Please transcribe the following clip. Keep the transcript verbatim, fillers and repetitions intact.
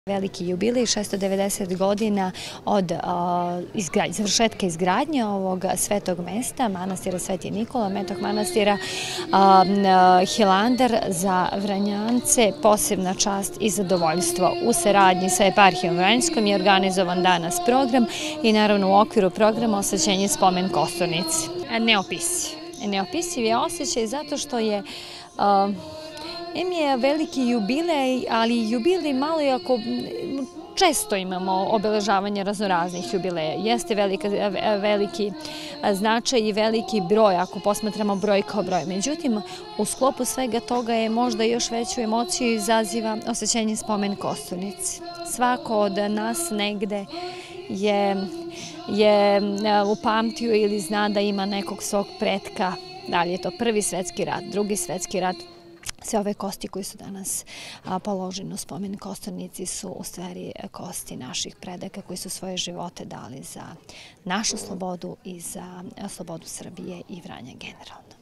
Veliki jubilej, šesto devedeset godina od završetka izgradnje ovog svetog mesta, manastira Sveti Nikola, Metog manastira Hilandar za Vranjance, posebna čast i zadovoljstvo. U saradnji sa eparhijom Vranjskom je organizovan danas program i naravno u okviru programa osvećenje spomen Kosturnici. Neopisiv. Neopisiv je osjećaj zato što je em je veliki jubilej, ali jubilej malo iako često imamo obeležavanje raznoraznih jubileja. Jeste veliki značaj i veliki broj, ako posmatramo broj kao broj. Međutim, u sklopu svega toga je možda još veću emociju izaziva osvećenje spomen Kosturnici. Svako od nas negde je upamtio ili zna da ima nekog svog pretka, da li je to prvi svetski rat, drugi svetski rat. Sve ove kosti koji su danas položene u spomen Kosturnici su u stvari kosti naših predaka koji su svoje živote dali za našu slobodu i za slobodu Srbije i Vranja generalno.